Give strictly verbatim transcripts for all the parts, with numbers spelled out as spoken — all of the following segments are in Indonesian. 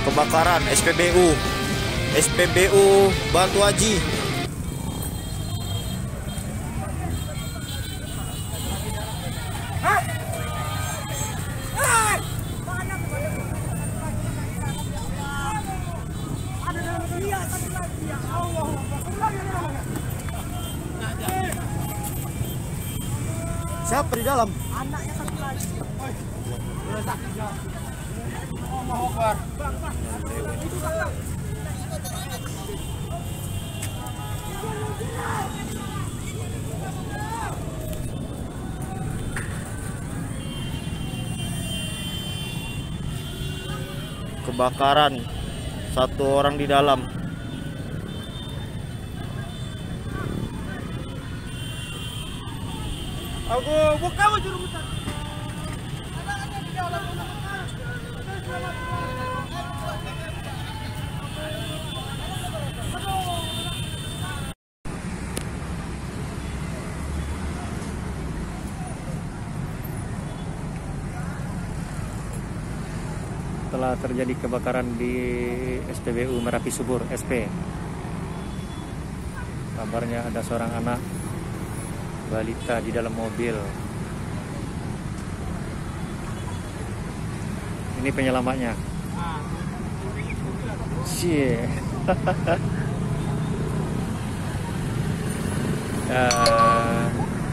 Kebakaran S P B U S P B U Batu Haji. Siapa di dalam? Anaknya satu lagi. Kebakaran, satu orang di dalam. Aku buka juru mutan. Telah terjadi kebakaran di S P B U Merapi Subur S P. Kabarnya ada seorang anak balita di dalam mobil. Ini penyelamatnya. Cie. uh,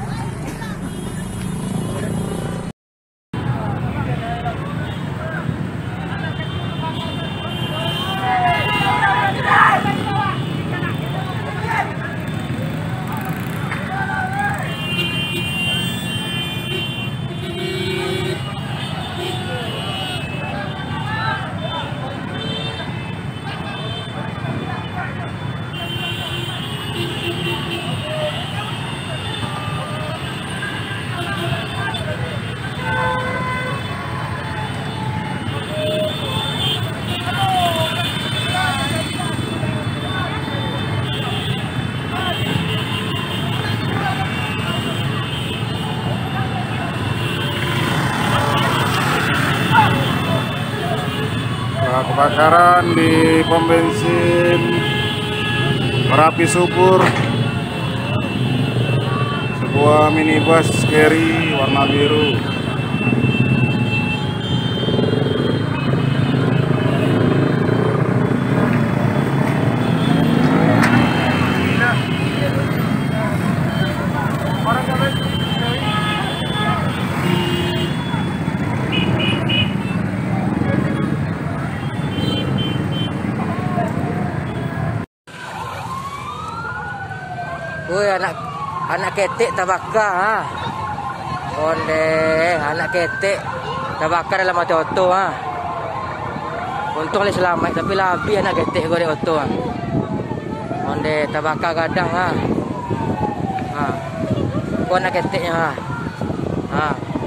Kebakaran di pom bensin Merapi Subur. Sebuah minibus carry warna biru. Woi anak anak ketek tabaka ha. Onde anak ketek tabaka dalam mati oto ha. Untung le selamat tapi labi anak ketek gore oto ha. Onde tabaka gadang ha. Ha. Ko anak keteknya ha. Ha.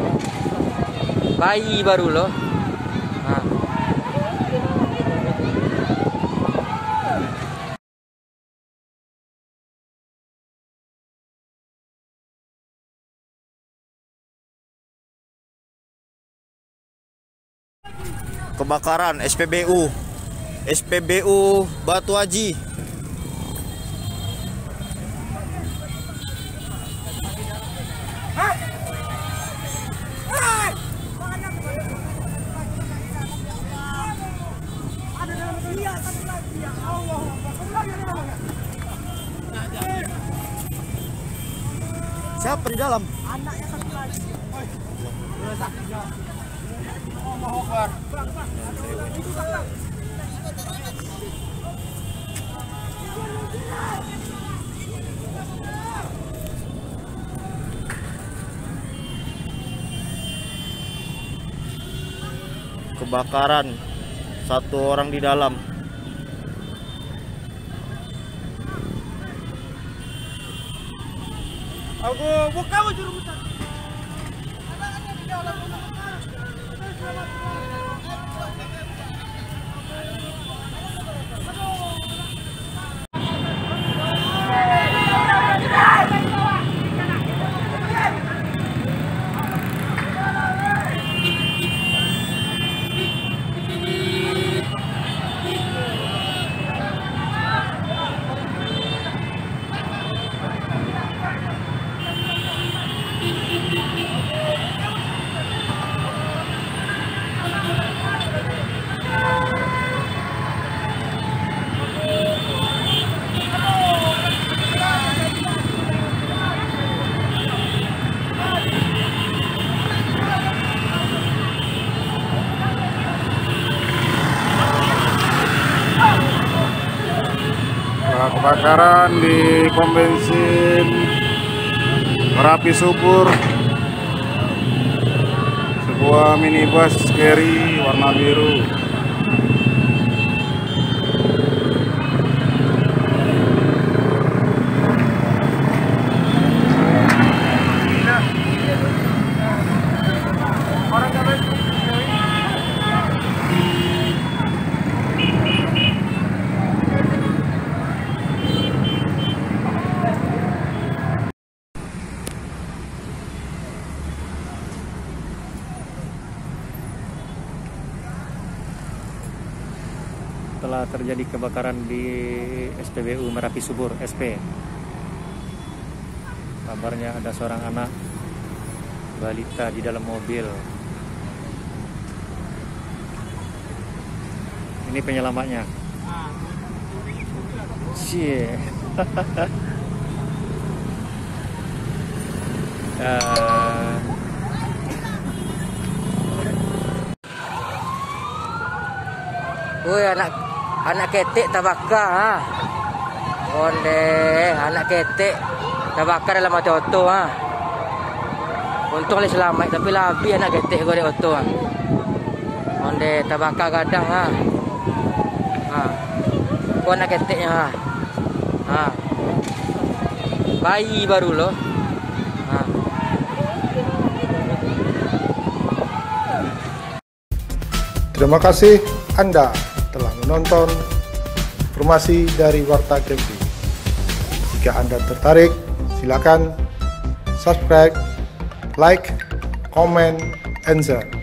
Bayi baru loh. Ha. Kebakaran S P B U S P B U Batu Haji. Siapa di dalam? Anaknya satu lagi. Kebakaran, satu orang di dalam. Aku buka juru mutan. Kebakaran di pom bensin Merapi Subur. Sebuah minibus carry warna biru. Telah terjadi kebakaran di S P B U Merapi Subur S P. Kabarnya ada seorang anak balita di dalam mobil. Ini penyelamatnya. Cie. uh, Woi anak anak ketek terbakar ha. Onde anak ketek terbakar dalam motor auto ha. Untung le selamat tapi labi anak ketek gua di auto ha. Onde terbakar gadang ha. Ha. Kau anak keteknya ha. Ha. Bayi baru loh. Ha. Terima kasih Anda telah menonton informasi dari Warta Camping. Jika Anda tertarik, silakan subscribe, like, comment, and share.